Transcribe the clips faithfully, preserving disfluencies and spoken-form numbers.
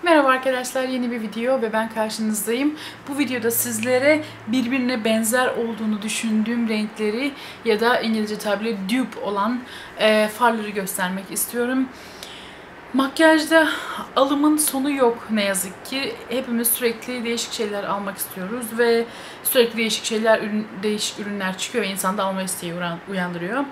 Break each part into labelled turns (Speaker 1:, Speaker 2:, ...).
Speaker 1: Merhaba arkadaşlar, yeni bir video ve ben karşınızdayım. Bu videoda sizlere birbirine benzer olduğunu düşündüğüm renkleri ya da İngilizce tabiriyle dupe olan e, farları göstermek istiyorum. Makyajda alımın sonu yok ne yazık ki. Hepimiz sürekli değişik şeyler almak istiyoruz ve sürekli değişik şeyler, ürün, değişik ürünler çıkıyor ve insanda alma isteği uyandırıyor.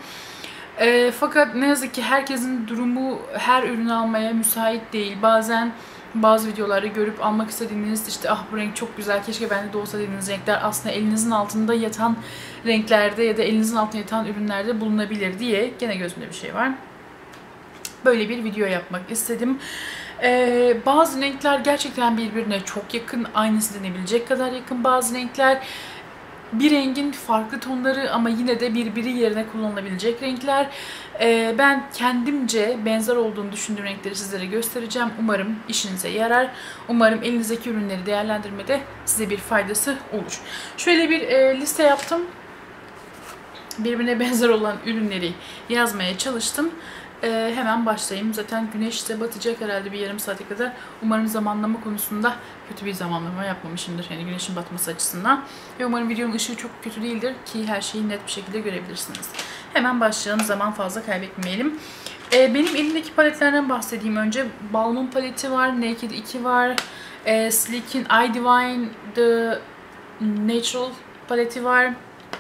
Speaker 1: E, fakat ne yazık ki herkesin durumu her ürünü almaya müsait değil. Bazen bazı videolarda görüp almak istediğiniz, işte ah bu renk çok güzel, keşke bende de olsa dediğiniz renkler aslında elinizin altında yatan renklerde ya da elinizin altında yatan ürünlerde bulunabilir diye gene gözümde bir şey var. Böyle bir video yapmak istedim. Ee, bazı renkler gerçekten birbirine çok yakın, aynısı denebilecek kadar yakın. Bazı renkler bir rengin farklı tonları ama yine de birbiri yerine kullanılabilecek renkler. Ee, ben kendimce benzer olduğunu düşündüğüm renkleri sizlere göstereceğim. Umarım işinize yarar. Umarım elinizdeki ürünleri değerlendirmede size bir faydası olur. Şöyle bir e, liste yaptım. Birbirine benzer olan ürünleri yazmaya çalıştım. Ee, hemen başlayayım. Zaten güneş de batacak herhalde bir yarım saate kadar. Umarım zamanlama konusunda kötü bir zamanlama yapmamışımdır. Yani güneşin batması açısından. Ve umarım videonun ışığı çok kötü değildir ki her şeyi net bir şekilde görebilirsiniz. Hemen başlayalım. Zaman fazla kaybetmeyelim. Ee, benim elimdeki paletlerden bahsedeyim önce. Balmain paleti var. Naked iki var. Ee, Sleek'in I Divine The Natural paleti var.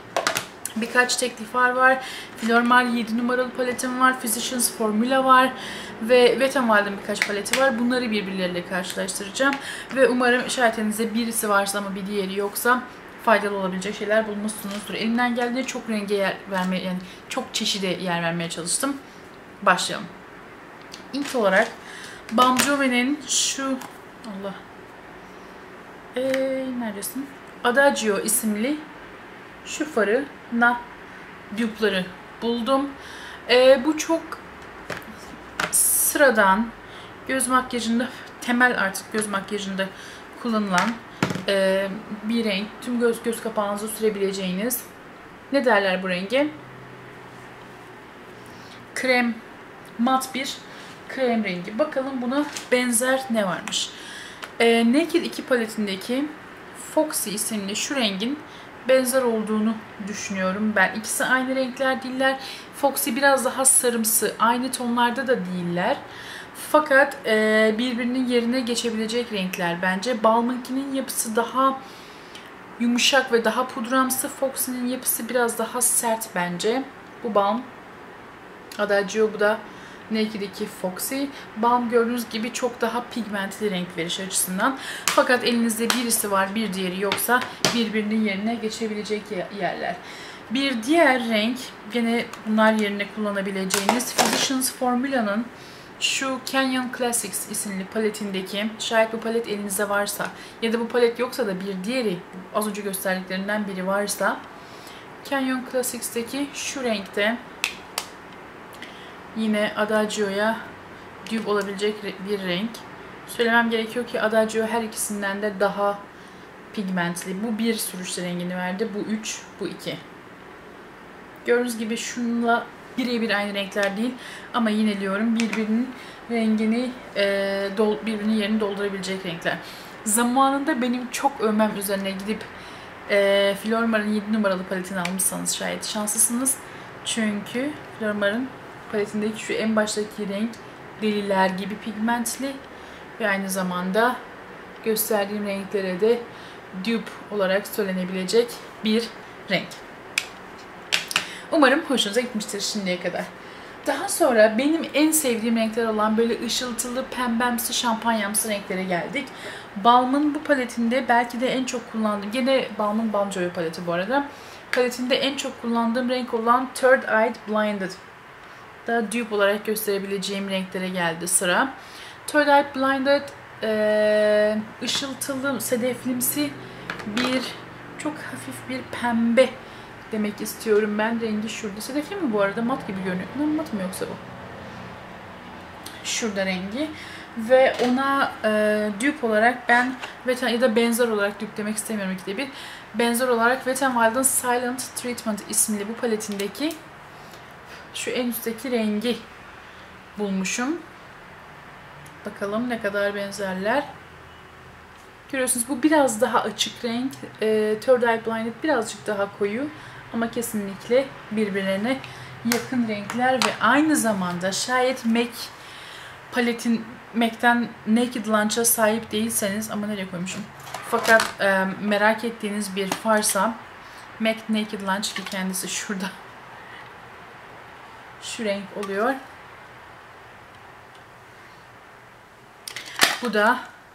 Speaker 1: Birkaç teklif var. Flormar yedi numaralı paletim var. Physicians Formula var. Ve Wet n Wild'ın birkaç paleti var. Bunları birbirleriyle karşılaştıracağım. Ve umarım şahetenizde birisi varsa ama bir diğeri yoksa faydalı olabilecek şeyler bulmuşsunuzdur. Elimden geldiğince çok renge yer vermeye, yani çok çeşide yer vermeye çalıştım. Başlayalım. İlk olarak Balm Jovi'nin şu Allah ee, neredesin? Adagio isimli şu farı na dupe'ları buldum. Ee, bu çok sıradan göz makyajında, temel artık göz makyajında kullanılan e, bir renk. Tüm göz göz kapağınıza sürebileceğiniz, ne derler bu renge? Krem, mat bir krem rengi. Bakalım buna benzer ne varmış. Ee, Naked iki paletindeki Foxy isimli şu rengin benzer olduğunu düşünüyorum ben. İkisi aynı renkler değiller. Foxy biraz daha sarımsı. Aynı tonlarda da değiller. Fakat e, birbirinin yerine geçebilecek renkler bence. Balmain'in yapısı daha yumuşak ve daha pudramsı. Foxy'nin yapısı biraz daha sert bence. Bu Balm. Adagio, bu da Naked iki Foxy. Balm gördüğünüz gibi çok daha pigmentli renk veriş açısından. Fakat elinizde birisi var, bir diğeri yoksa birbirinin yerine geçebilecek yerler. Bir diğer renk, gene bunlar yerine kullanabileceğiniz Physicians Formula'nın şu Canyon Classics isimli paletindeki, şayet bu palet elinizde varsa ya da bu palet yoksa da bir diğeri, az önce gösterdiklerinden biri varsa, Canyon Classics'teki şu renkte yine Adagio'ya dupe olabilecek bir renk. Söylemem gerekiyor ki Adagio her ikisinden de daha pigmentli. Bu bir sürüşte rengini verdi. Bu üç, bu iki. Gördüğünüz gibi şununla birebir aynı renkler değil. Ama yineliyorum, birbirinin rengini, birbirinin yerini doldurabilecek renkler. Zamanında benim çok övmem üzerine gidip e, Flormar'ın yedi numaralı paletini almışsanız şayet şanslısınız. Çünkü Flormar'ın paletindeki şu en baştaki renk deliler gibi pigmentli ve aynı zamanda gösterdiğim renklere de dupe olarak söylenebilecek bir renk. Umarım hoşunuza gitmiştir şimdiye kadar. Daha sonra benim en sevdiğim renkler olan böyle ışıltılı, pembemsi, şampanyamsı renklere geldik. Balm'ın bu paletinde belki de en çok kullandığım, gene Balm'ın Balm Jovi paleti bu arada, paletinde en çok kullandığım renk olan Third Eye Blinded da dupe olarak gösterebileceğim renklere geldi sıra. Third Eye Blinded e, ışıltılı, sedeflimsi bir, çok hafif bir pembe demek istiyorum ben. Rengi şurada. Sedefli mi bu arada? Mat gibi görünüyor. Ne, mat mı yoksa bu? Şurada rengi. Ve ona e, dupe olarak ben ya da benzer olarak dupe demek istemiyorum ikide bir. Benzer olarak Wet n Wild'ın Silent Treatment isimli bu paletindeki şu en üstteki rengi bulmuşum. Bakalım ne kadar benzerler. Görüyorsunuz bu biraz daha açık renk. E, Third Eye Blinded birazcık daha koyu. Ama kesinlikle birbirlerine yakın renkler ve aynı zamanda şayet MAC paletin MAC'ten Naked Lunch'a sahip değilseniz, ama nereye koymuşum? Fakat e, merak ettiğiniz bir farsa MAC Naked Lunch, ki kendisi şurada. Şu renk oluyor. Bu da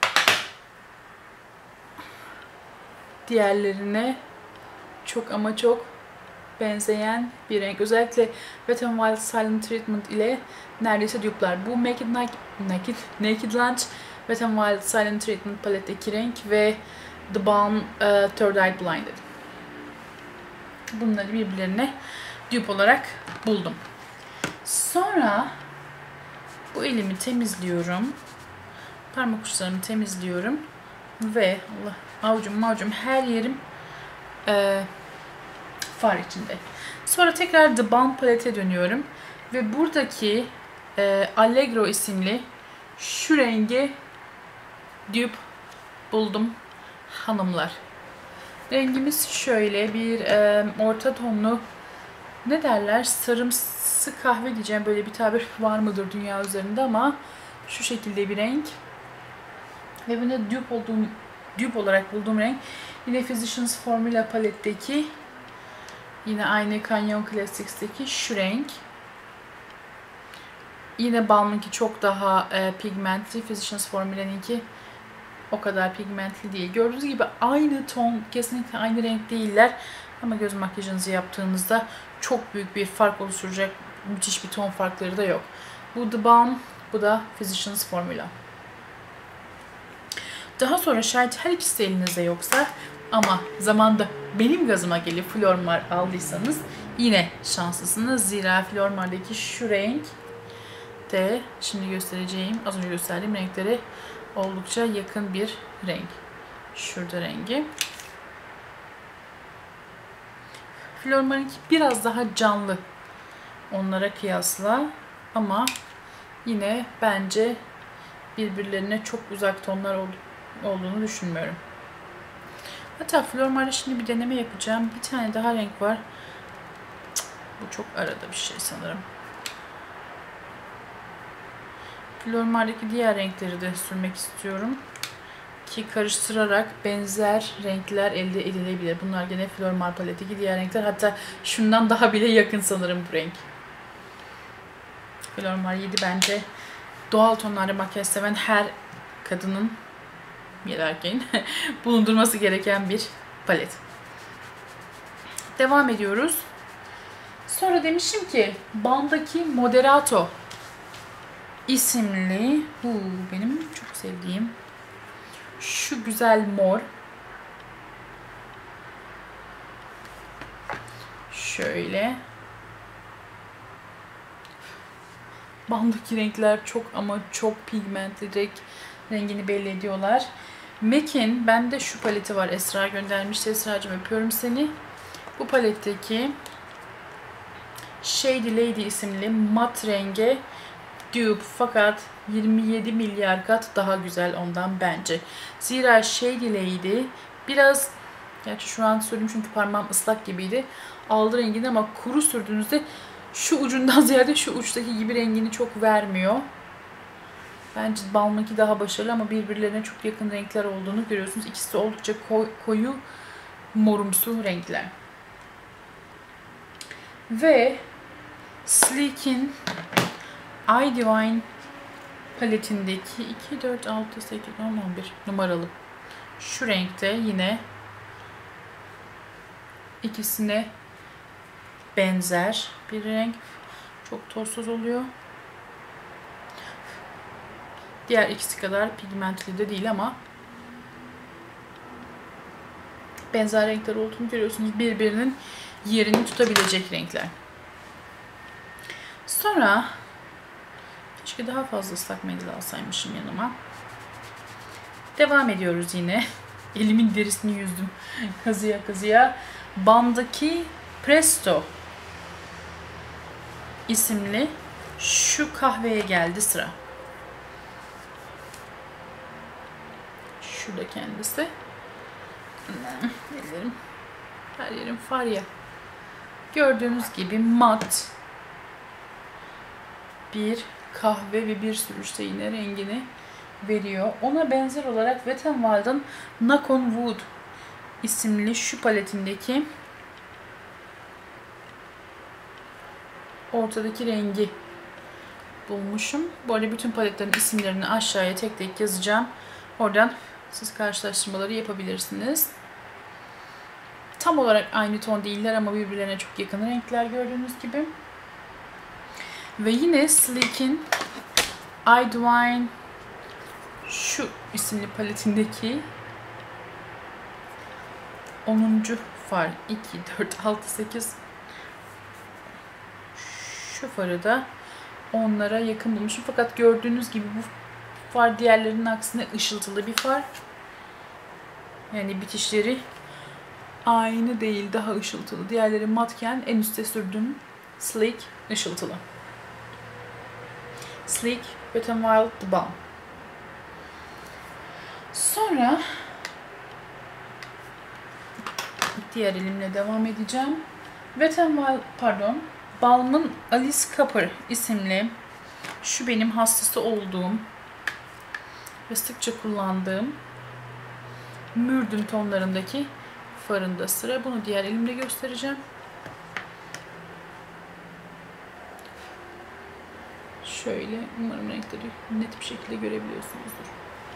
Speaker 1: diğerlerine çok ama çok benzeyen bir renk. Özellikle Wet n Wild Silent Treatment ile neredeyse dupe'lar. Bu Naked, Naked, Naked Lunch, Wet n Wild Silent Treatment paletteki renk ve The Balm uh, Third Eye Blinded. Bunları birbirlerine dupe olarak buldum. Sonra bu elimi temizliyorum. Parmak uçlarımı temizliyorum. Ve Allah, avucum mavucum her yerim e, far içinde. Sonra tekrar The Balm palete dönüyorum. Ve buradaki e, Allegro isimli şu rengi dupe buldum hanımlar. Rengimiz şöyle bir e, orta tonlu, ne derler, sarımsı kahve diyeceğim, böyle bir tabir var mıdır dünya üzerinde, ama şu şekilde bir renk. Ve bunu dupe, olduğum, dupe olarak bulduğum renk yine Physicians Formula paletteki, yine aynı Canyon Classics'teki şu renk. Yine Balm'ınki çok daha e, pigmentli, Physicians Formula'nınki o kadar pigmentli değil. Gördüğünüz gibi aynı ton, kesinlikle aynı renk değiller. Ama göz makyajınızı yaptığınızda çok büyük bir fark oluşturacak müthiş bir ton farkları da yok. Bu The Balm, bu da Physicians Formula. Daha sonra şayet her ikisi elinizde yoksa ama zamanda benim gazıma gelip Flormar aldıysanız yine şanslısınız. Zira Flormar'daki şu renk de şimdi göstereceğim, az önce gösterdiğim renklere oldukça yakın bir renk. Şurada rengi. Flormar'ınki biraz daha canlı onlara kıyasla, ama yine bence birbirlerine çok uzak tonlar olduğunu düşünmüyorum. Hatta Flormar'da şimdi bir deneme yapacağım. Bir tane daha renk var. Bu çok arada bir şey sanırım. Flormar'daki diğer renkleri de sürmek istiyorum. Ki karıştırarak benzer renkler elde edilebilir. Bunlar gene Flormar paletteki diğer renkler. Hatta şundan daha bile yakın sanırım bu renk. Flormar yedi bence doğal tonlarda makyaj seven her kadının ya da erkeğin bulundurması gereken bir palet. Devam ediyoruz. Sonra demişim ki Balm'daki Moderato isimli, bu benim çok sevdiğim şu güzel mor. Şöyle. Balm'daki renkler çok ama çok pigmentli, direkt rengini belli ediyorlar. MAC'in bende şu paleti var. Esra göndermişti. Esra'cığım öpüyorum seni. Bu paletteki Shady Lady isimli mat renge dupe, fakat yirmi yedi milyar kat daha güzel ondan bence. Zira Shady Lady biraz, gerçi şu an söyleyeyim çünkü parmağım ıslak gibiydi, aldı rengini, ama kuru sürdüğünüzde şu ucundan ziyade şu uçtaki gibi rengini çok vermiyor. Bence Balm'ınki daha başarılı ama birbirlerine çok yakın renkler olduğunu görüyorsunuz. İkisi de oldukça koy, koyu morumsu renkler. Ve Sleek'in Eye Divine paletindeki iki, dört, altı, sekiz, on, on bir numaralı şu renkte yine ikisine benzer bir renk. Çok tozsuz oluyor. Diğer ikisi kadar pigmentli de değil ama benzer renkler olduğunu görüyorsunuz. Birbirinin yerini tutabilecek renkler. Sonra keşke daha fazla ıslak mendil alsaymışım yanıma. Devam ediyoruz yine. Elimin derisini yüzdüm. Kazıya kazıya. Balm'daki Presto isimli şu kahveye geldi sıra. Şurada kendisi. Ellerim, her yerim far ya. Gördüğünüz gibi mat bir kahve ve bir sürü işte yine rengini veriyor. Ona benzer olarak Wet n Wild'ın Knock on Wood isimli şu paletindeki ortadaki rengi bulmuşum. Bu arada bütün paletlerin isimlerini aşağıya tek tek yazacağım. Oradan siz karşılaştırmaları yapabilirsiniz. Tam olarak aynı ton değiller ama birbirlerine çok yakın renkler gördüğünüz gibi. Ve yine Sleek'in Idwine şu isimli paletindeki onuncu far iki, dört, altı, sekiz şu farı da onlara yakın bulmuşum. Fakat gördüğünüz gibi bu far diğerlerinin aksine ışıltılı bir far. Yani bitişleri aynı değil, daha ışıltılı. Diğerleri matken en üstte sürdüğüm Sleek ışıltılı. Sleek Wet n Wild The Balm. Sonra diğer elimle devam edeceğim. Wet n Wild, pardon, Balm'ın Alice Cooper isimli şu benim hastası olduğum ve sıkça kullandığım mürdüm tonlarındaki farında sıra. Bunu diğer elimle göstereceğim. Şöyle, umarım renkleri net bir şekilde görebiliyorsunuzdur.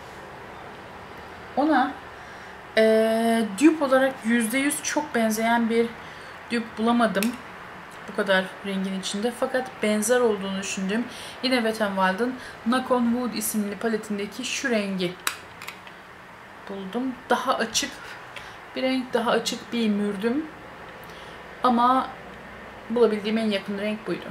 Speaker 1: Ona e, dupe olarak yüzde yüz çok benzeyen bir dupe bulamadım. Bu kadar rengin içinde. Fakat benzer olduğunu düşündüğüm yine Wet n Wild'ın Knock on Wood isimli paletindeki şu rengi buldum. Daha açık bir renk, daha açık bir mürdüm. Ama bulabildiğim en yakın renk buydu.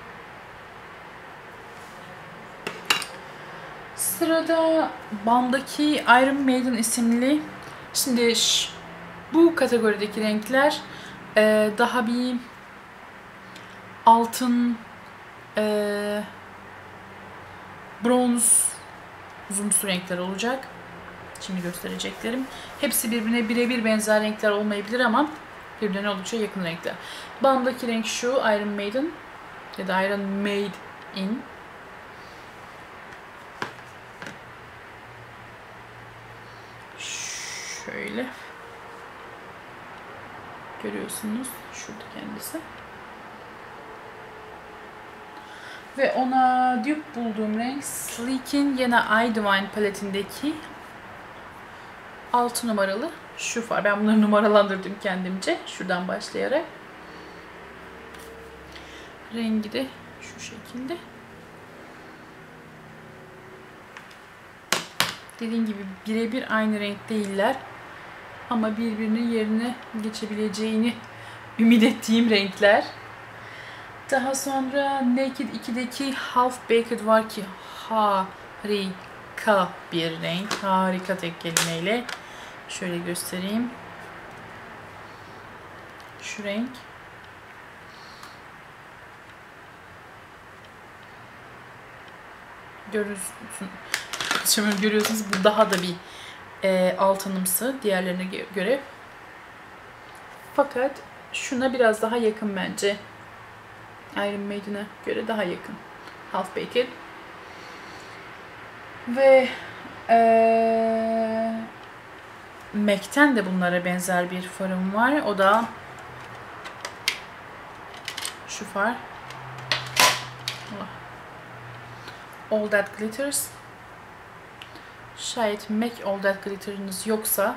Speaker 1: Sırada Balm'daki Iron Maiden isimli, şimdi bu kategorideki renkler e, daha bir altın, e, bronz, uzunsu renkler olacak. Şimdi göstereceklerim. Hepsi birbirine birebir benzer renkler olmayabilir ama birbirine oldukça yakın renkler. Balm'daki renk şu, Iron Maiden ya da Iron Made in. Şöyle görüyorsunuz, şurada kendisi. Ve ona dupe bulduğum renk Sleek'in yine Idwine paletindeki altı numaralı şu far. Ben bunları numaralandırdım kendimce. Şuradan başlayarak. Rengi de şu şekilde. Dediğim gibi birebir aynı renk değiller. Ama birbirinin yerine geçebileceğini ümit ettiğim renkler. Daha sonra Naked iki'deki Half Baked var ki harika bir renk. Harika tek kelimeyle. Şöyle göstereyim. Şu renk. Görüyorsunuz, görüyorsunuz bu daha da bir e, altınımsı diğerlerine göre. Fakat şuna biraz daha yakın bence. Iron Maiden'e göre daha yakın. Half Baked. Ve ee, MAC'ten de bunlara benzer bir farım var. O da şu far. All That Glitters. Şayet MAC All That Glitter'ınız yoksa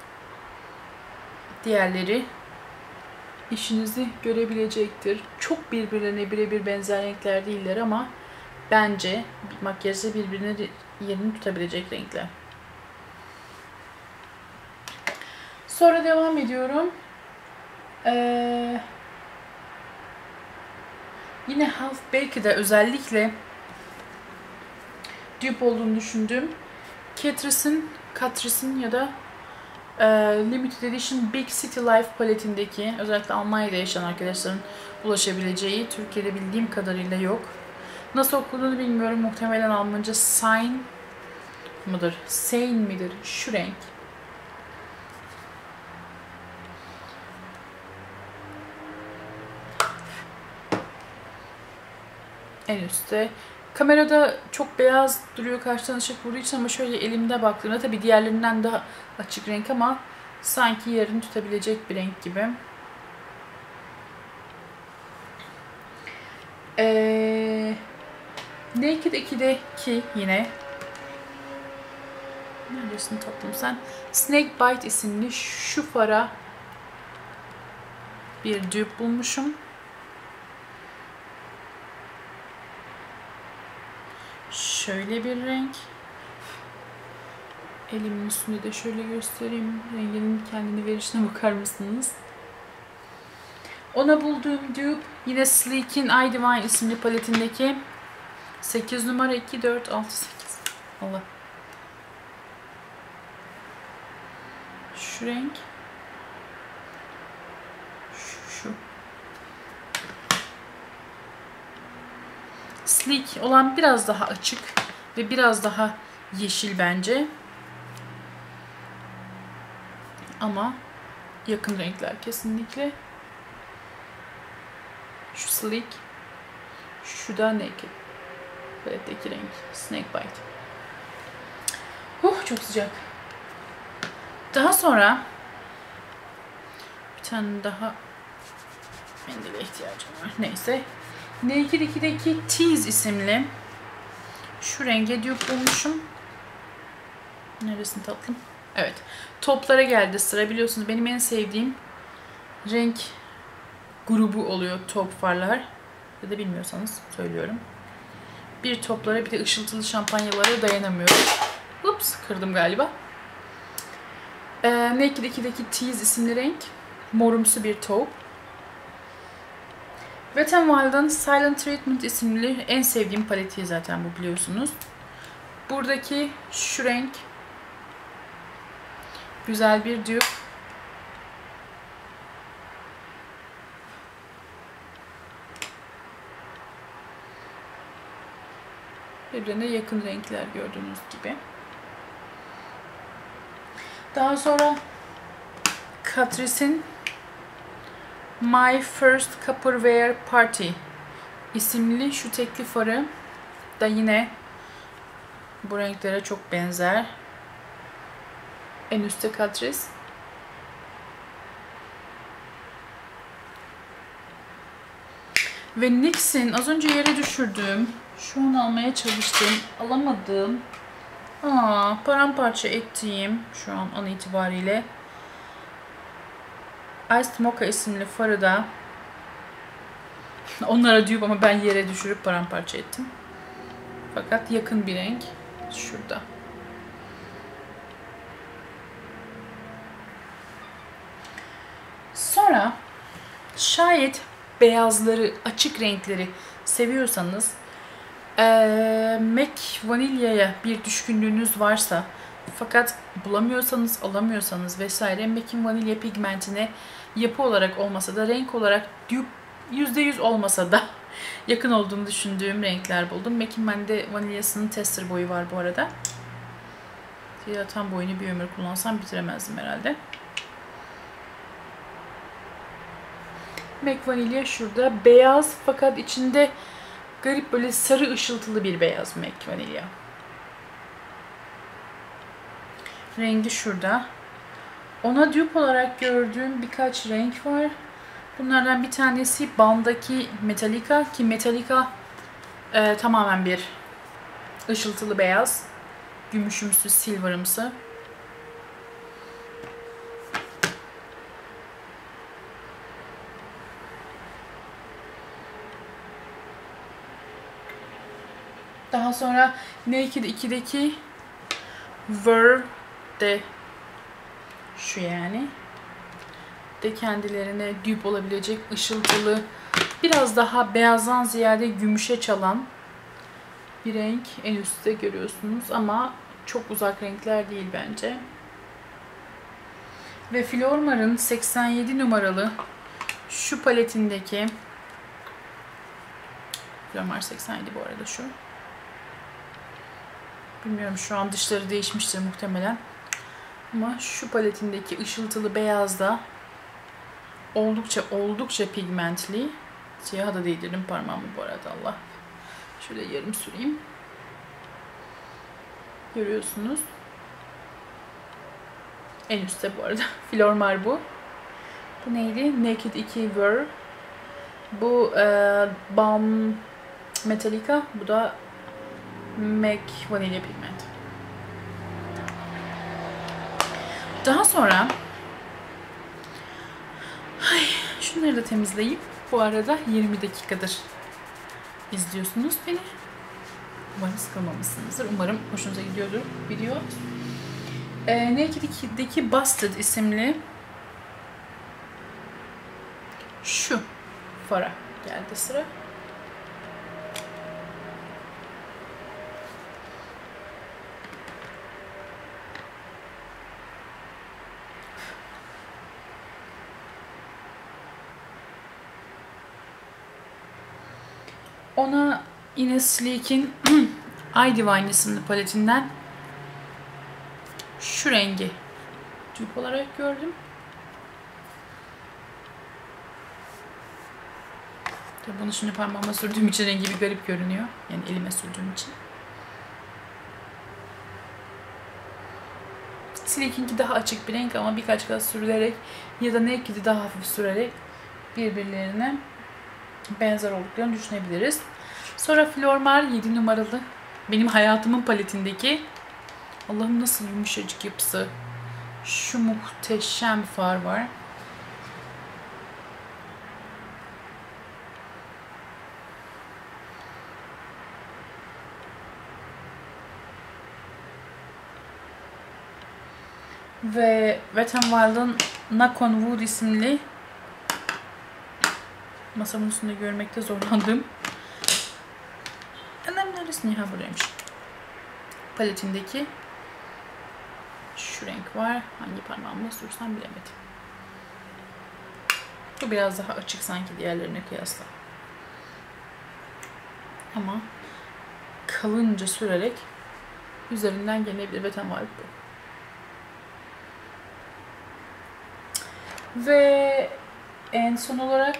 Speaker 1: diğerleri işinizi görebilecektir. Çok birbirlerine birebir benzer renkler değiller ama bence makyajda birbirine yerini tutabilecek renkler. Sonra devam ediyorum. Ee, yine Half Baked'e özellikle dupe olduğunu düşündüğüm Catrice'in Catrice'in ya da e, Limited Edition Big City Life paletindeki, özellikle Almanya'da yaşayan arkadaşların ulaşabileceği, Türkiye'de bildiğim kadarıyla yok. Nasıl okunduğunu bilmiyorum. Muhtemelen Almanca Sign mıdır? Sane midir? Şu renk. En üstte. Kamerada çok beyaz duruyor karşıdan ışık vurduğu için ama şöyle elimde baktığımda tabii diğerlerinden daha açık renk ama sanki yerini tutabilecek bir renk gibi. Ee, Naked iki'deki yine neredesin tatlım sen? Snake Bite isimli şu fara bir dupe bulmuşum. Şöyle bir renk. Elimin üstünde de şöyle göstereyim. Renginin kendini verişine bakar mısınız? Ona bulduğum dupe yine Sleek'in I Divine isimli paletindeki sekiz numara iki, dört, altı, sekiz. Allah. Şu renk. Şu, şu. Sleek olan biraz daha açık ve biraz daha yeşil bence. Ama yakın renkler kesinlikle. Şu Sleek. Şu da Naked. Paletteki renk. Snake Bite. Huh, çok sıcak. Daha sonra bir tane daha mendile ihtiyacım var. Neyse. Naked iki'deki Tease isimli şu renge dupe bulmuşum. Neresin tatlım? Evet. Toplara geldi sıra. Biliyorsunuz benim en sevdiğim renk grubu oluyor top farlar. Ya da bilmiyorsanız söylüyorum. Bir toplara bir de ışıltılı şampanyalara dayanamıyorum. Ups, kırdım galiba. Ee, Naked iki'deki Tease isimli renk. Morumsu bir top. Wet n Wild'ın Silent Treatment isimli en sevdiğim paleti zaten bu, biliyorsunuz. Buradaki şu renk güzel bir dupe. Birbirine yakın renkler gördüğünüz gibi. Daha sonra Catrice'in My First Copperware Party isimli şu tekli farı da yine bu renklere çok benzer. En üstte Catrice. Ve N Y X'in az önce yere düşürdüğüm, şu an almaya çalıştığım, alamadığım, aa, paramparça ettiğim şu an an itibariyle Iced Mocha isimli farı da onlara dupe ama ben yere düşürüp paramparça ettim. Fakat yakın bir renk şurada. Sonra şayet beyazları, açık renkleri seviyorsanız ee, MAC Vanilla'ya bir düşkünlüğünüz varsa fakat bulamıyorsanız, alamıyorsanız vesaire MAC'in Vanilla pigmentine yapı olarak olmasa da renk olarak yüzde yüz olmasa da yakın olduğunu düşündüğüm renkler buldum. MAC'in bende vanilyasının tester boyu var bu arada. Ya tam boyunu bir ömür kullansam bitiremezdim herhalde. MAC Vanilya şurada. Beyaz fakat içinde garip böyle sarı ışıltılı bir beyaz MAC Vanilya. Rengi şurada. Ona dupe olarak gördüğüm birkaç renk var. Bunlardan bir tanesi Balm'daki Metallica ki Metallica e, tamamen bir ışıltılı beyaz. Gümüşümsü, silverımsı. Daha sonra Naked iki'deki Verve de şu yani de kendilerine dupe olabilecek ışıltılı, biraz daha beyazdan ziyade gümüşe çalan bir renk en üstte görüyorsunuz ama çok uzak renkler değil bence. Ve Flormar'ın seksen yedi numaralı şu paletindeki, Flormar seksen yedi bu arada şu. Bilmiyorum, şu an dışları değişmiştir muhtemelen. Ama şu paletindeki ışıltılı beyaz da oldukça oldukça pigmentli. Siyaha da değdirdim parmağımı bu arada, Allah. Şöyle yarım süreyim. Görüyorsunuz. En üstte bu arada. Flormar bu. Bu neydi? Naked iki Ver. Bu e, Balm Metallica. Bu da MAC Vanilla Pigment. Daha sonra ay, şunları da temizleyip, bu arada yirmi dakikadır izliyorsunuz beni. Umarım sıkılmamışsınızdır. Umarım hoşunuza gidiyordur video. E, Naked iki'deki Busted isimli şu fara geldi sıra. Ona yine Sleek'in I Divine isimli paletinden şu rengi dupe olarak gördüm. Tabii bunu şimdi parmağıma sürdüğüm için rengi bir garip görünüyor. Yani elime sürdüğüm için. Sleek'inki daha açık bir renk ama birkaç kat sürülerek ya da Naked'i daha hafif sürerek birbirlerine benzer olduklarını düşünebiliriz. Sonra Flormar yedi numaralı. Benim hayatımın paletindeki. Allah'ım nasıl yumuşacık yapısı. Şu muhteşem far var. Ve Wet n Wild'ın Knock on Wood isimli, masamın üstünde görmekte zorlandım. Annem neredesin? Ha, buradaymış. Paletindeki şu renk var. Hangi parmağımla sürsem bilemedim. Bu biraz daha açık sanki diğerlerine kıyasla. Ama kalınca sürerek üzerinden gelebilir. Wet n Wild bu. Ve en son olarak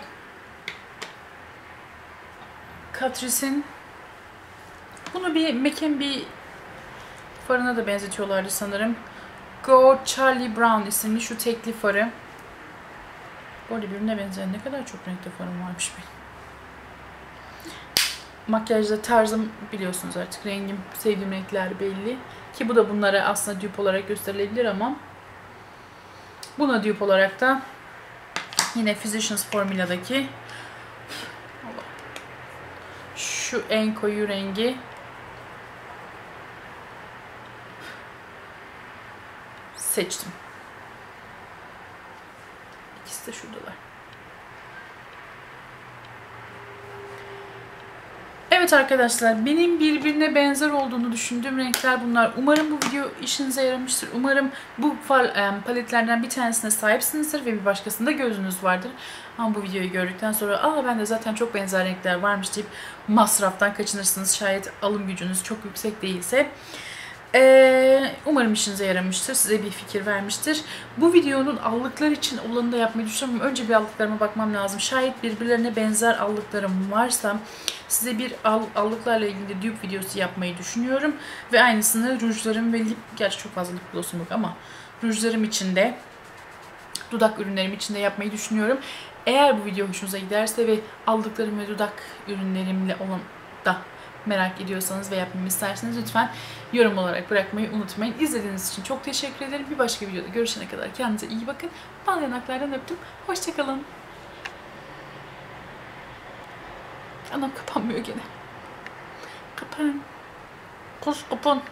Speaker 1: Catrice'in, bunu bir Mac'in bir farına da benzetiyorlardı sanırım. Go Charlie Brown isimli şu tekli farı. Bu arada birbirine benzeyen ne kadar çok renkli farım varmış benim. Makyajda tarzım biliyorsunuz artık. Rengim, sevdiğim renkler belli. Ki bu da bunlara aslında dupe olarak gösterilebilir ama buna dupe olarak da yine Physicians Formula'daki şu en koyu rengi seçtim. İkisi de şuradalar. Evet arkadaşlar, benim birbirine benzer olduğunu düşündüğüm renkler bunlar. Umarım bu video işinize yaramıştır. Umarım bu paletlerden bir tanesine sahipsinizdir ve bir başkasında gözünüz vardır. Ama bu videoyu gördükten sonra aa ben de zaten çok benzer renkler varmış deyip masraftan kaçınırsınız. Şayet alım gücünüz çok yüksek değilse. Ee, umarım işinize yaramıştır. Size bir fikir vermiştir. Bu videonun allıklar için olanını da yapmayı düşünüyorum. Önce bir allıklarıma bakmam lazım. Şayet birbirlerine benzer allıklarım varsa size bir all allıklarla ilgili dupe videosu yapmayı düşünüyorum. Ve aynısını rujlarım ve lip, gerçi çok fazla lip glossum yok ama rujlarım için de, dudak ürünlerim için de yapmayı düşünüyorum. Eğer bu video hoşunuza giderse ve aldıklarım ve dudak ürünlerimle olan da merak ediyorsanız ve yapmamı isterseniz lütfen yorum olarak bırakmayı unutmayın. İzlediğiniz için çok teşekkür ederim. Bir başka videoda görüşene kadar kendinize iyi bakın. Bal yanaklardan öptüm. Hoşçakalın. Anam kapanmıyor gene. Kapan. Koş kapan.